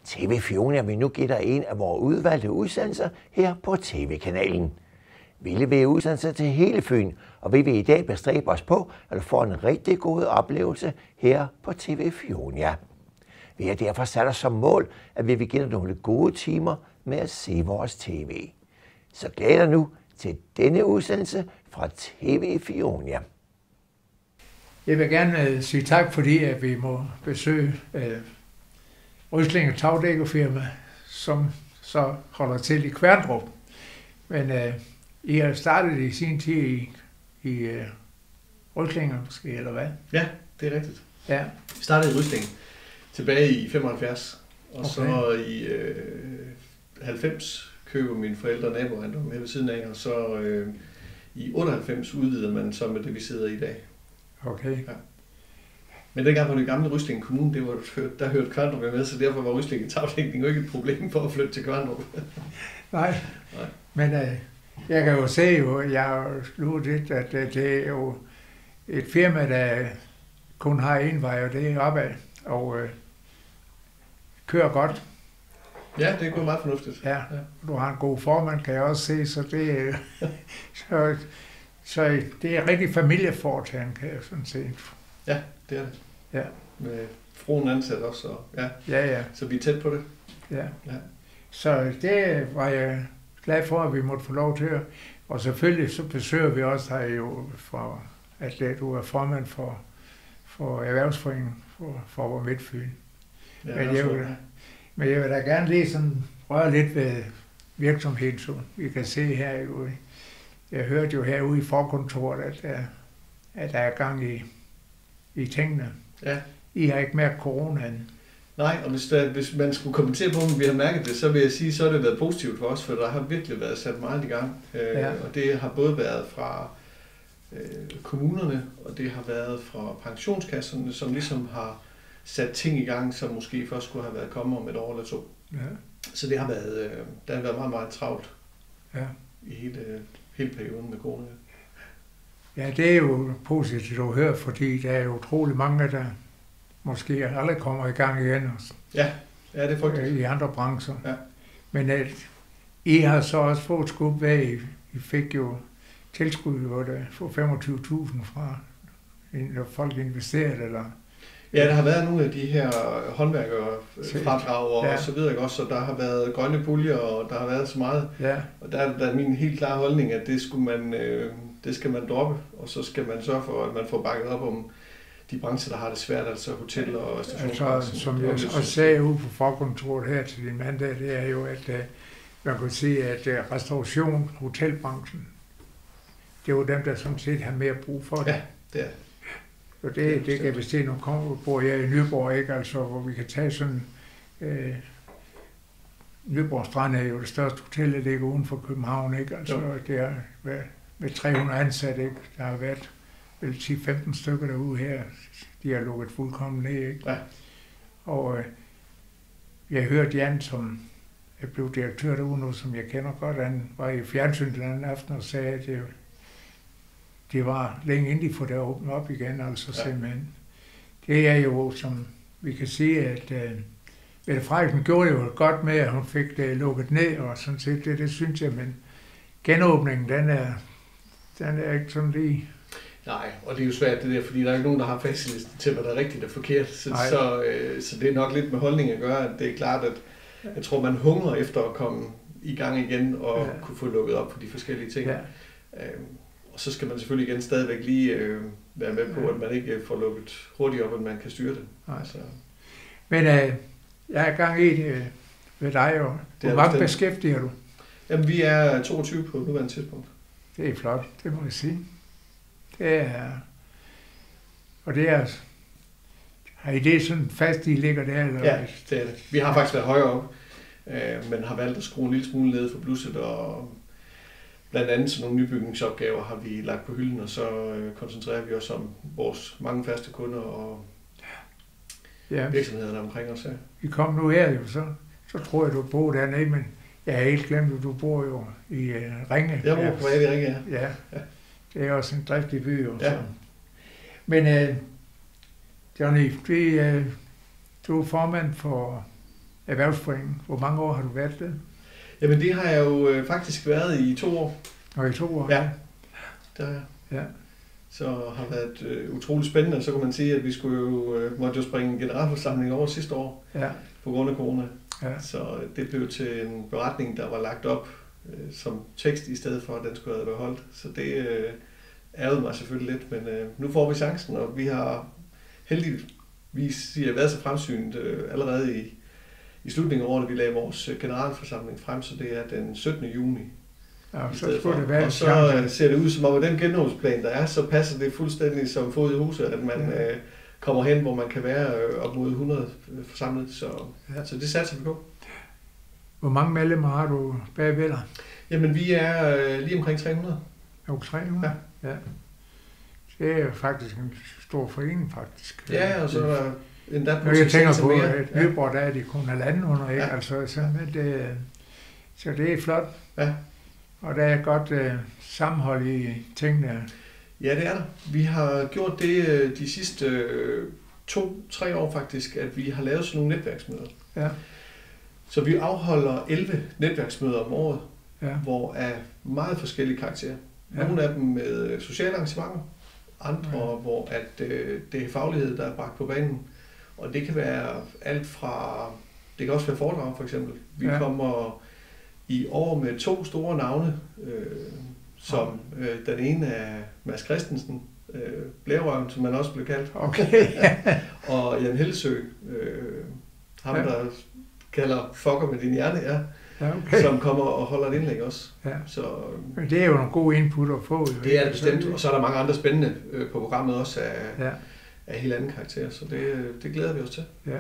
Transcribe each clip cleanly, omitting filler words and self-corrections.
TV Fionia vil nu give dig en af vores udvalgte udsendelser her på TV-kanalen. Vi leverer udsendelser til hele Fyn, og vi vil i dag bestræbe os på at få en rigtig god oplevelse her på TV Fionia. Vi har derfor sat os som mål, at vi vil give dig nogle gode timer med at se vores tv. Så glæd dig nu til denne udsendelse fra TV Fionia. Jeg vil gerne sige tak, fordi at vi må besøge Ryslinge Tagdækkerfirma, som så holder til i Kværndrup. Men I har startet i sin tid i Ryslinge måske, eller hvad? Ja, det er rigtigt. Ja. Vi startede i Ryslinge tilbage i 75, og okay. Så i 90 køber mine forældre naboejendommen her ved siden af, og så i 98 udvider man så med det, vi sidder i dag. Okay. Ja. Men dengang var det gamle Ryslinge Kommune, det var, der hørte Kværndrup med, så derfor var Ryslinge Tagdækning jo ikke et problem for at flytte til Kværndrup. Nej, men jeg kan jo se, jeg har sluttet, at det er jo et firma, der kun har en vej, og det er opad, og kører godt. Ja, det er gået meget fornuftigt. Ja, du har en god formand, kan jeg også se, så det så det er rigtig familieforetagende, kan jeg sådan se. Ja, det er det. Ja. Med fruen ansat også, og ja. Så vi er tæt på det. Ja. Så det var jeg glad for, at vi måtte få lov til at. Og selvfølgelig så besøger vi også her jo, for at du er formand for Erhvervsforeningen for Midtfyn. Ja, men jeg vil da gerne lige sådan røre lidt ved virksomheden, så vi kan se her jo. Jeg hørte jo herude i forkontoret, at der er gang i tingene. Ja. I har ikke mærket coronaen. Nej, og hvis man skulle kommentere på, om vi har mærket det, så vil jeg sige, så har det været positivt for os, for der har virkelig været sat meget i gang. Og det har både været fra kommunerne, og det har været fra pensionskasserne, som ligesom har sat ting i gang, som måske først skulle have været kommet om et år eller to. Ja. Så det har været, der har været meget, meget travlt i hele perioden med corona. Ja, det er jo positivt at høre, fordi der er utrolig mange, der måske aldrig kommer i gang igen. Ja, det er faktisk. I andre brancher. Ja. Men I har så også fået skub ved, I fik jo tilskud for 25.000 fra, når folk investerede, eller? Ja, der har været nogle af de her håndværkerfradrag og så videre, også, så der har været grønne puljer, og der har været så meget. Ja. Og der er min helt klare holdning, at det skal man droppe, og så skal man sørge for, at man får bakket op om de brancher, der har det svært, altså hoteller og restaurationsbranchen. Altså, som jeg også sagde ude på forkontoret her til din mand, det er jo, at man kan sige, at restauration, hotelbranchen, det er jo dem, der sådan set har mere brug for det. Ja, det er. Og det kan vi se, nu bor jeg i Nyborg, ikke? Altså, hvor vi kan tage sådan... Nyborg Strand er jo det største hotel, der ligger uden for København, ikke? Altså, det er med 300 ansatte, ikke? Der har været vel 10-15 stykker derude her. De har lukket fuldkommen ned, ikke? Ja. Og jeg hørte Jan, som er blevet direktør derude nu, som jeg kender godt, han var i fjernsynet den anden aften og sagde, at det var længe inden de får det åbnet op igen, altså simpelthen. Det er jo, som vi kan sige, at Mette Frederiksen gjorde det jo godt med, at hun fik det lukket ned, og sådan set det synes jeg, men genåbningen, den er ikke sådan lige... Nej, og det er jo svært det der, fordi der er ikke nogen, der har facilisten til, hvad der er rigtigt og forkert, så det er nok lidt med holdning at gøre, at det er klart, at jeg tror, man hungrer efter at komme i gang igen og kunne få lukket op på de forskellige ting. Ja. Og så skal man selvfølgelig igen stadigvæk lige være med på, at man ikke får lukket hurtigt op, at man kan styre det. Altså. Men jeg er gang i det ved dig, og hvor mange beskæftiger du? Jamen, vi er 22 på nuværende tidspunkt. Det er flot, det må jeg sige. Det er... Og det er... Har I det sådan fast, I ligger der? Eller? Ja, det er det. Vi har faktisk været højere op, men har valgt at skrue en lille smule ned for blusset, og blandt andet sådan nogle nybygningsopgaver har vi lagt på hylden, og så koncentrerer vi os om vores mange faste kunder og virksomhederne omkring os. Ja. Vi kom nu her jo, så tror jeg, du bor dernede, men jeg har helt glemt, at du bor jo i Ringe. Jeg bor på i Ringe, ja. Det er også en driftig by jo. Ja. Men Johnny, du er formand for erhvervsforeningen. Hvor mange år har du været det? Jamen det har jeg jo faktisk været i 2 år. Og i 2 år? Ja, det har jeg. Ja. Så har været utroligt spændende. Så kan man sige, at vi måtte jo springe en generalforsamling over sidste år på grund af corona. Ja. Så det blev til en beretning, der var lagt op som tekst i stedet for, at den skulle have været holdt. Så det ærgede mig selvfølgelig lidt, men nu får vi chancen, og vi har heldigvis været så fremsynet allerede i slutningen af året, vi lagde vores generalforsamling frem, så det er den 17. juni. Ja, så skulle det være. Og så ser det ud som om, at den genåbningsplan, der er, så passer det fuldstændig som fod i huset, at man kommer hen, hvor man kan være op mod 100 forsamlet. Så det satser vi på. Hvor mange medlemmer har du bagved dig? Jamen, vi er lige omkring 300. Jo, 300? Ja. Det er faktisk en stor forening, faktisk. Ja, og så er der endda på jeg tænker på, at Nyborg, der er de kun 1.500, ikke? Ja. Altså, så det er flot. Ja. Og der er godt sammenhold i tingene. Ja, det er der. Vi har gjort det de sidste 2-3 år faktisk, at vi har lavet sådan nogle netværksmøder. Ja. Så vi afholder 11 netværksmøder om året, hvor af meget forskellige karakterer. Nogle af dem med sociale arrangementer, andre hvor at det er faglighed, der er bragt på banen. Og det kan være alt fra, det kan også være foredrag for eksempel. Vi kommer i år med 2 store navne, som den ene er Mads Christensen, Blærerøven, som man også blev kaldt, og Jan Hellesø, ham der kalder fucker med din hjerne, som kommer og holder et indlæg også. Ja. Så, men det er jo nogle gode input at få. Det er det bestemt, og så er der mange andre spændende på programmet også af helt anden karakter, så det glæder vi os til. Ja.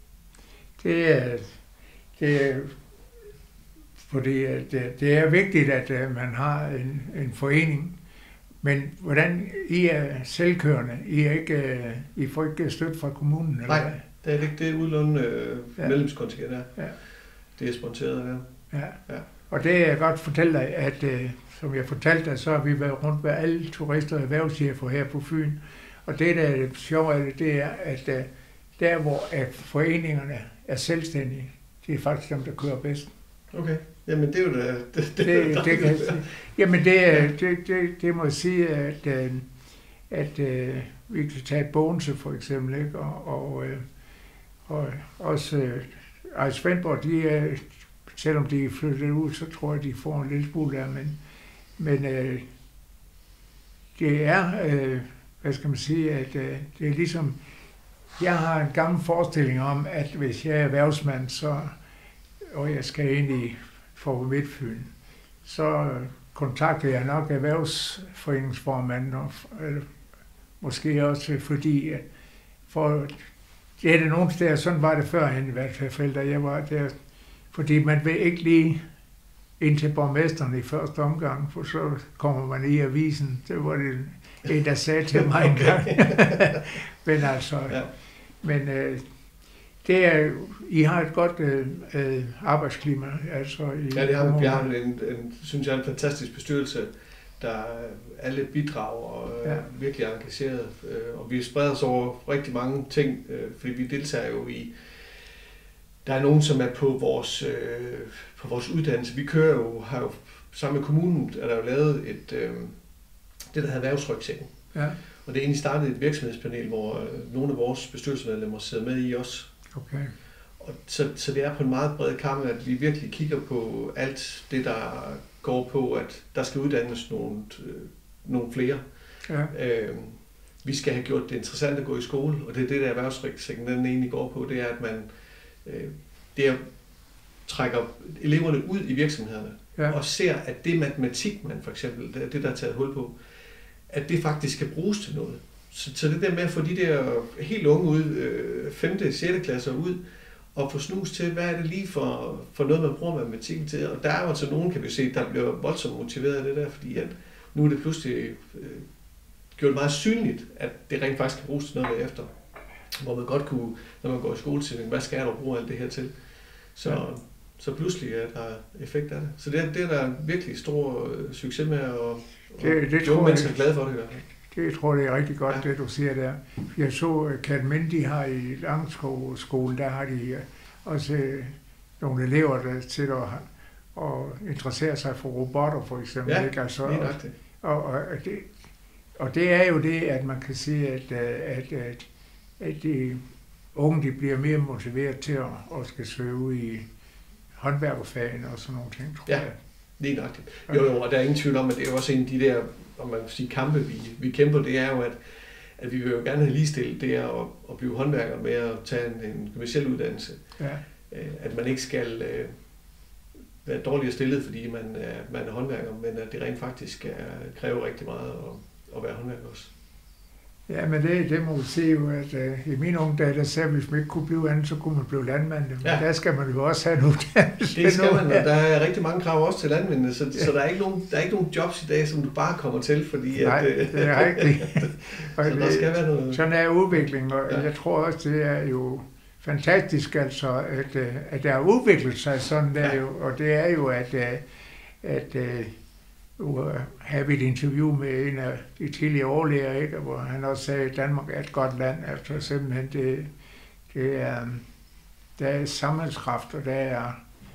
Det er fordi det er vigtigt, at man har en forening, men hvordan I er selvkørende? I får ikke støtte fra kommunen? Eller nej, det er ikke det udlånende medlemskontingent der. Ja. Det er sponsoreret der. Ja. Og det er godt fortælle dig, at som jeg fortalte dig, så har vi været rundt med alle turister og erhvervschefer her på Fyn. Og det, der er det sjove af det, er, at der, hvor at foreningerne er selvstændige, det er faktisk dem, der kører bedst. Okay. Jamen det er jo det kan jeg sige. Jamen det må jeg sige, at vi kan tage Bogense for eksempel, ikke? Og også Ejs Svendborg, selvom de er flyttet ud, så tror jeg, de får en lille smule der, men det er, hvad skal man sige, at det er ligesom, jeg har en gammel forestilling om, at hvis jeg er erhvervsmand, og jeg skal ind i for Midtfyn, så kontakter jeg nok erhvervsforeningsformanden, eller måske også fordi, for det er det nogle steder, sådan var det førhen i hvert fald, da jeg var der, fordi man vil ikke lige ind til borgmesteren i første omgang, for så kommer man i avisen. Det var det en, der sagde til mig en gang. Men altså, det er, I har et godt arbejdsklima. Altså, ja, det har vi. Vi har synes jeg, en fantastisk bestyrelse, der alle bidrager og virkelig er engageret. Og vi spreder os over rigtig mange ting, fordi vi deltager jo i. Der er nogen, som er på vores uddannelse. Vi har jo sammen med kommunen, er der jo lavet det, der hedder erhvervsrygsækken. Ja. Og det er egentlig startet et virksomhedspanel, hvor nogle af vores bestyrelsesmedlemmer sidder med i også. Okay. Og så det er på en meget bred kamme, at vi virkelig kigger på alt det, der går på, at der skal uddannes nogle flere. Ja. Vi skal have gjort det interessant at gå i skole, og det er det, der erhvervsrygsækken den egentlig går på, det er, at man trækker eleverne ud i virksomhederne, og ser, at det matematik, man for eksempel, det der er taget hul på, at det faktisk skal bruges til noget. Så det der med at få de der helt unge ud, 5. og 6. klasser ud, og få snus til, hvad er det lige for noget, man bruger matematikken til. Og der er jo altså nogen, kan vi se, der bliver voldsomt motiveret af det der, fordi at nu er det pludselig gjort meget synligt, at det rent faktisk kan bruges til noget efter. Hvor man godt kunne, når man går i skole til, hvad skal jeg bruge alt det her til? Så pludselig er der effekt af det. Så det er der virkelig stor succes med, og de unge mennesker er glade for det. Det tror jeg er rigtig godt, det du siger der. Jeg så Katmindi har i Langskov skole, der har de også nogle elever, der sidder og interesserer sig for robotter, for eksempel. Ja, ikke? Altså, lige nok det. Og det er jo det, at man kan sige, at de unge de bliver mere motiveret til at skal søge ud i håndværkerfagene og sådan nogle ting, tror jeg. Lige nok det. Jo, og der er ingen tvivl om, at det er jo også en af de der, om man kan sige, kampe, vi kæmper, det er jo, at vi vil jo gerne have ligestillet det at blive håndværker med at tage en kommerciel uddannelse. Ja. At man ikke skal være dårligere stillet, fordi man er håndværker, men at det rent faktisk kræver rigtig meget at være håndværker også. Ja, men det må vi se jo, at i mine unge dage, der sagde, at hvis man ikke kunne blive andet, så kunne man blive landmand. Men der skal man jo også have en uddannelse. Det skal man, og der er rigtig mange krav også til landmændene, så der er ikke nogen jobs i dag, som du bare kommer til, fordi nej, det er rigtigt. Så der skal være noget. Sådan er udviklingen, og jeg tror også, det er jo fantastisk, altså, at der har udviklet sig sådan der jo, og det er jo, at havde vi et interview med en af de tidligere overlæger, ikke, hvor han også sagde, at Danmark er et godt land, altså simpelthen der er sammenhængskraft, og der er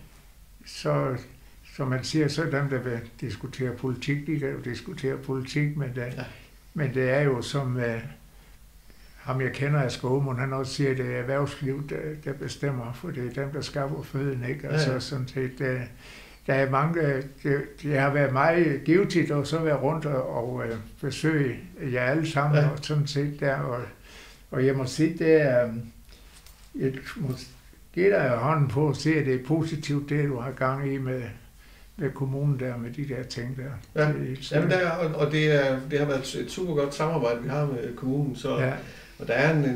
så, som man siger, så dem, der vil diskutere politik, de kan jo diskutere politik, men det er jo som ham jeg kender af Skåmund, han også siger, at det er erhvervsliv, der bestemmer, for det er dem, der skaffer føden, ikke? Altså sådan set, der er mange, det har været meget givetigt at så være rundt og besøge jer alle sammen, og sådan set der, og jeg må sige, det er, jeg må give dig hånden på at se, at det er positivt, det du har gang i med kommunen der, med de der ting der. Ja, jamen og det har været et super godt samarbejde, vi har med kommunen, så, og der er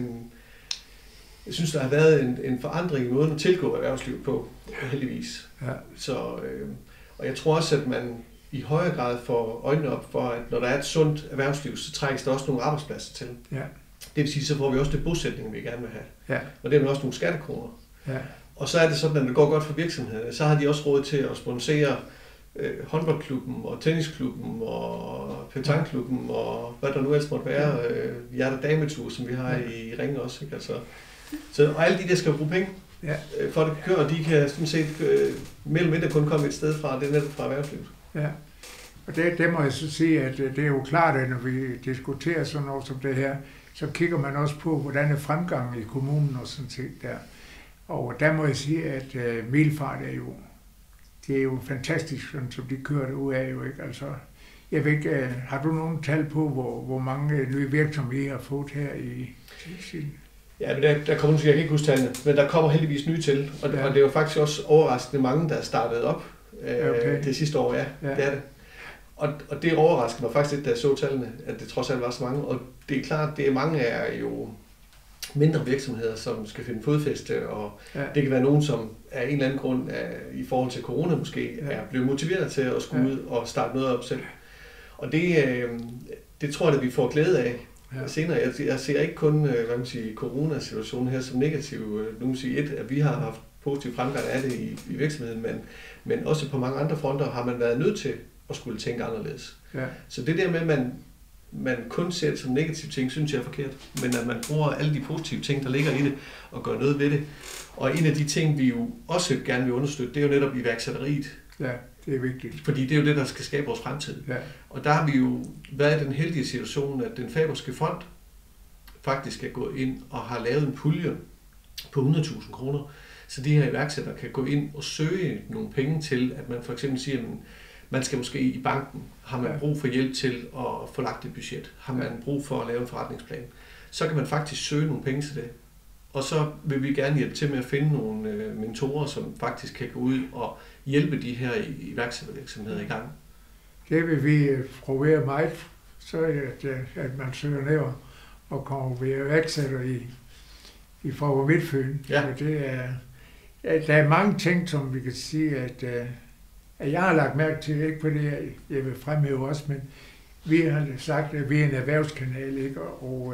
jeg synes, der har været en forandring i måden at tilgå erhvervslivet på, heldigvis. Ja. Så, og jeg tror også, at man i højere grad får øjnene op for, at når der er et sundt erhvervsliv, så trækkes der også nogle arbejdspladser til. Ja. Det vil sige, så får vi også det bosætning, vi gerne vil have. Ja. Og det er også nogle skattekroner. Ja. Og så er det sådan, at når det går godt for virksomhederne, så har de også råd til at sponsere håndboldklubben og tennisklubben og petanklubben og hvad der nu ellers måtte være. Hjerte dametur, som vi har i Ringe også. Ikke? Altså, og alle de der skal bruge penge for at det kører, og de kan sådan set mellem mindre kun komme et sted fra, det er netop fra erhvervslivet. Ja, og det må jeg så sige, at det er jo klart, at når vi diskuterer sådan noget som det her, så kigger man også på, hvordan er fremgangen i kommunen og sådan set der. Og der må jeg sige, at Middelfart det er jo fantastisk, sådan, som de kører det ud af jo, ikke? Altså, jeg ved ikke, har du nogen tal på, hvor mange nye virksomheder I har fået her i sin? Ja, men der kommer, jeg kan ikke huske tallene, men der kommer heldigvis nye til, og det er jo faktisk også overraskende mange, der er startet op det sidste år, det er det. Og det overraskede mig faktisk lidt, da jeg så tallene, at det trods alt var så mange, og det er klart, det er mange af jo mindre virksomheder, som skal finde fodfæste, og det kan være nogen, som af en eller anden grund i forhold til corona måske er blevet motiveret til at skulle ud og starte noget op selv. Og det tror jeg, at vi får glæde af senere. Jeg ser ikke kun coronasituationen her som negativ. Nu må sige at vi har haft positiv fremgang af det i virksomheden, men også på mange andre fronter har man været nødt til at skulle tænke anderledes. Ja. Så det der med, at man kun ser det som negative ting, synes jeg er forkert. Men at man bruger alle de positive ting, der ligger i det, og gør noget ved det. Og en af de ting, vi jo også gerne vil understøtte, det er jo netop iværksætteriet. Ja, det er vigtigt. Fordi det er jo det, der skal skabe vores fremtid. Ja. Og der har vi jo været i den heldige situation, at den Faberske Fond faktisk er gået ind og har lavet en pulje på 100.000 kroner, så de her iværksættere kan gå ind og søge nogle penge til, at man for eksempel siger, at man skal måske i banken, har man brug for hjælp til at få lagt et budget, har man brug for at lave en forretningsplan, så kan man faktisk søge nogle penge til det. Og så vil vi gerne hjælpe til med at finde nogle mentorer, som faktisk kan gå ud og hjælpe de her iværksættervirksomheder i gang. Det vil vi provere meget, så at man søger ned og kommer ved iværksætter i Faaborg Midtfyn. Ja. Der er mange ting, som vi kan sige, at jeg har lagt mærke til, ikke på det, jeg vil fremhæve også, men vi har sagt, at vi er en erhvervskanal, ikke? Og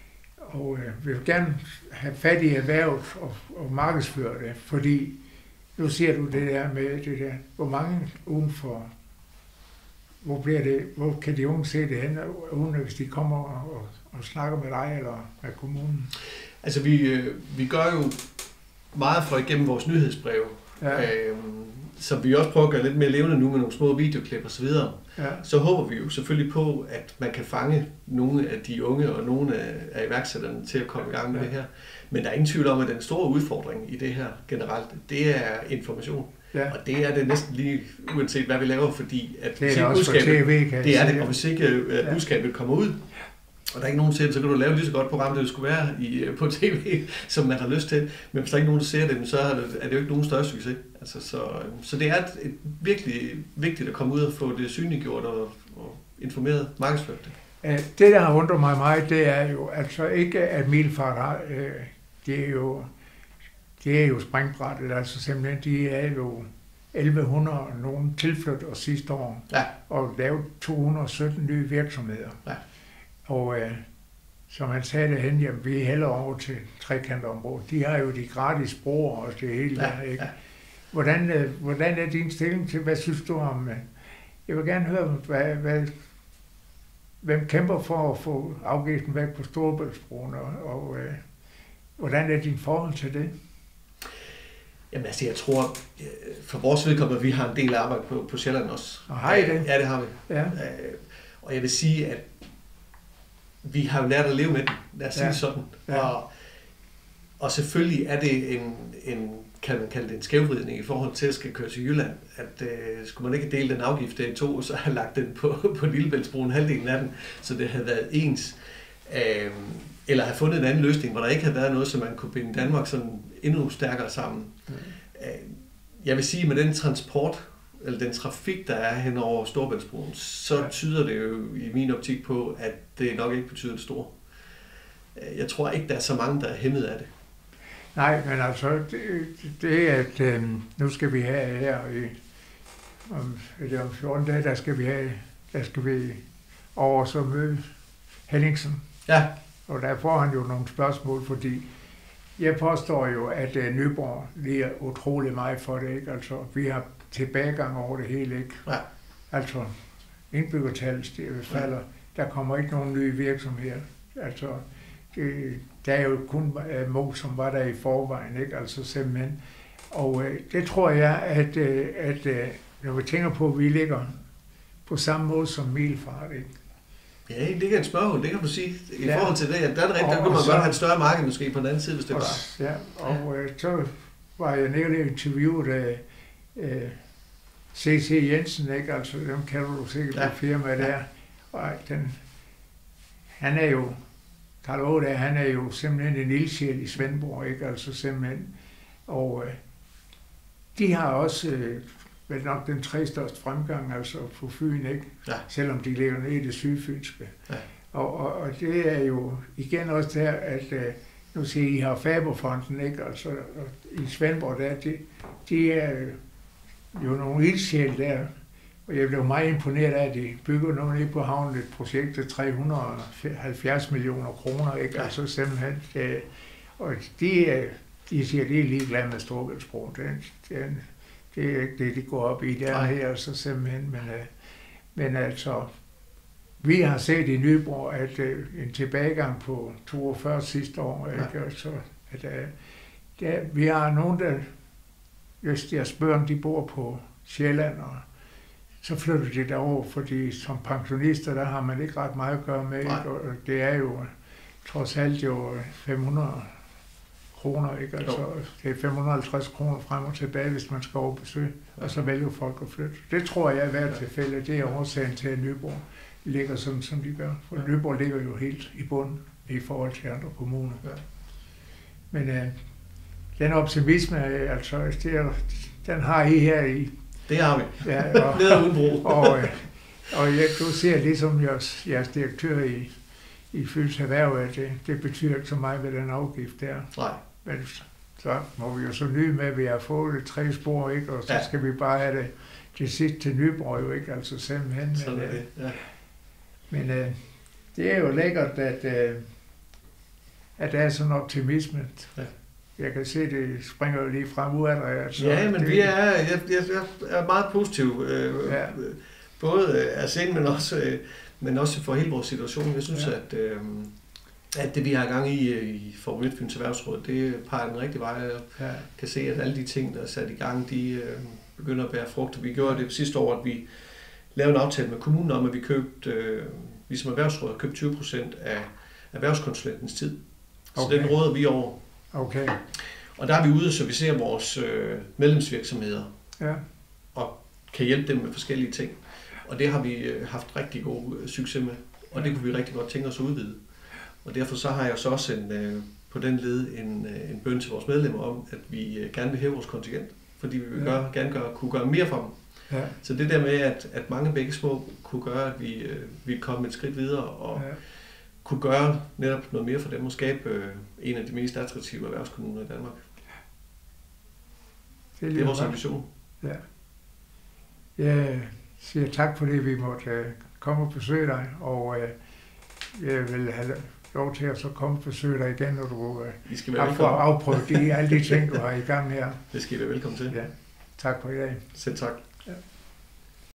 vi vil gerne have fat i erhvervet og markedsføre det, fordi nu ser du det der med det der, hvor mange udenfor, hvor kan de unge se det hen, uden hvis de kommer og snakker med dig eller med kommunen? Altså vi gør jo meget for igennem vores nyhedsbreve, Ja. som vi også prøver at gøre lidt mere levende nu med nogle små videoklip og så videre. Ja. Så håber vi jo selvfølgelig på, at man kan fange nogle af de unge og nogle af iværksætterne til at komme i gang med det her. Men der er ingen tvivl om, at den store udfordring i det her generelt, det er information. Ja. Og det er det næsten lige uanset hvad vi laver, fordi at det er også for TV, kan det er det, og hvis ikke budskabet kommer ud, og der er ikke nogen til det, så kan du lave lige så godt program, det skulle være på tv, som man har lyst til. Men hvis der ikke er nogen, der ser det, så er det jo ikke nogen større succes. Altså, så det er et virkelig vigtigt at komme ud og få det synliggjort og informeret markedsført det. Det, der har undret mig meget, det er jo altså ikke, at Middelfart har, det er jo springbrættet, altså simpelthen, de er jo 1100 og nogen tilflyttere sidste år, og lavet 217 nye virksomheder. Ja. Og som han sagde det hen, jamen, vi er heller over til trekantområdet. De har jo de gratis broer og det hele der, ikke? Ja. Hvordan er din stilling til, hvad synes du om, jeg vil gerne høre, hvem kæmper for at få afgiften væk på Storebæltsbroen, og hvordan er din forhold til det? Jamen altså, jeg tror, for vores vedkommende, vi har en del arbejde på Sjælland også. Og har I det? Ja, det har vi. Ja. Og jeg vil sige, at vi har jo lært at leve med den, lad os sige sådan. Ja. Og selvfølgelig er det en, kan man kalde det en skævvridning i forhold til at skal køre til Jylland. At skulle man ikke dele den afgift der i to, og så have lagt den på Lillebæltsbroen halvdelen af den, så det havde været ens. Eller have fundet en anden løsning, hvor der ikke havde været noget, så man kunne binde Danmark sådan endnu stærkere sammen. Jeg vil sige, med den transport, eller den trafik, der er hen over Storebæltsbroen, så tyder det jo i min optik på, at det nok ikke betyder det store. Jeg tror ikke, der er så mange, der er hæmmet af det. Nej, men altså, det er, at nu skal vi have her om 14 dage, der skal vi over så møde Henningsen. Ja. Og der får han jo nogle spørgsmål, fordi jeg påstår jo, at Nyborg lider utrolig meget for det, ikke? Altså, vi har tilbagegang over det hele, ikke? Ja. Altså, indbyggertallet falder. Der kommer ikke nogen nye virksomheder. Altså, der er jo kun Mo, som var der i forvejen, ikke? Altså simpelthen. Og det tror jeg, at når vi tænker på, at vi ligger på samme måde som Middelfart, ikke? Ja, det er en spørgsmål, det kan du sige. I forhold til det, der er det rigtigt, der kunne man godt have et større marked måske på den anden side, hvis det var. Ja, og så var jeg nede og interviewet af C.C. Jensen, ikke? Altså, dem kan du sikkert det firma der. Og han er jo, Karl Aage, han er jo simpelthen en ildsjæl i Svendborg, ikke? Altså simpelthen. Og de har også vel nok den 3. største fremgang, altså på Fyn, ikke? Ja. Selvom de ligger nede i det sydfynske. Ja. Og det er jo igen også der, at nu siger I har Faberfonden, ikke? Altså i Svendborg der, de er jo nogle ildsjæl der, og jeg blev meget imponeret af, at de bygger nu nede på havnen et projekt til 370 millioner kroner, ikke? Ja. Altså simpelthen, og de siger, det er ligeglade med Storebæltsbroen. Det er ikke det, de går op i der her, så simpelthen, men altså, vi har set i Nyborg, at en tilbagegang på 42 sidste år, ikke? Altså, at vi har nogen, der, hvis jeg spørger, om de bor på Sjælland, og så flytter de derover, fordi som pensionister, der har man ikke ret meget at gøre med, og det er jo trods alt jo 500 kroner, ikke? Altså, det er 550 kroner frem og tilbage, hvis man skal over besøge, og så vælger folk at flytte. Det tror jeg i hvert tilfælde, det er årsagen til, at Nyborg ligger sådan, som de gør. For Nyborg ligger jo helt i bunden i forhold til andre kommuner. Ja. Men den optimisme, altså, den har I her i. Det har vi. Ja, og, nede uden bro. og du ser ligesom jeres direktør i Fyns Erhverv, at det betyder ikke så meget ved den afgift der. Nej. Men så må vi jo så nyde med, at vi har fået det 3 spor, ikke? Og så skal vi bare have det sidste til Nyborg, jo ikke? Altså simpelthen. Sådan er det, ja. Men det er jo lækkert, at der er sådan en optimisme. Ja. Jeg kan se, det springer jo lige frem ud af dig. Altså, ja, men jeg er meget positiv. Både af sind, men også for hele vores situation. Jeg synes, Alt det, vi har gang i for Midtfyns Erhvervsråd, det peger den rigtige vej. Jeg kan se, at alle de ting, der er sat i gang, de begynder at bære frugt. Vi gjorde det sidste år, at vi lavede en aftale med kommunen om, at vi som erhvervsråd købte 20% af erhvervskonsulentens tid. Så den råder vi over. Okay. Og der er vi ude og servicere vores medlemsvirksomheder. Ja. Og kan hjælpe dem med forskellige ting. Og det har vi haft rigtig god succes med. Og det kunne vi rigtig godt tænke os at udvide. Og derfor så har jeg så også på den led en bøn til vores medlemmer om, at vi gerne vil hæve vores kontingent. Fordi vi vil kunne gøre mere for dem. Ja. Så det der med, at mange begge små kunne gøre, at vi kom et skridt videre og kunne gøre netop noget mere for dem og skabe en af de mest attraktive erhvervskommuner i Danmark. Det er vores ambition. Ja. Jeg siger tak for det, vi måtte komme og besøge dig, og jeg vil have lov til at så komme og besøge dig igen, når du har afprøvet alle de ting, du har i gang her. Det skal I være velkommen til. Ja. Tak for i dag. Selv tak. Ja.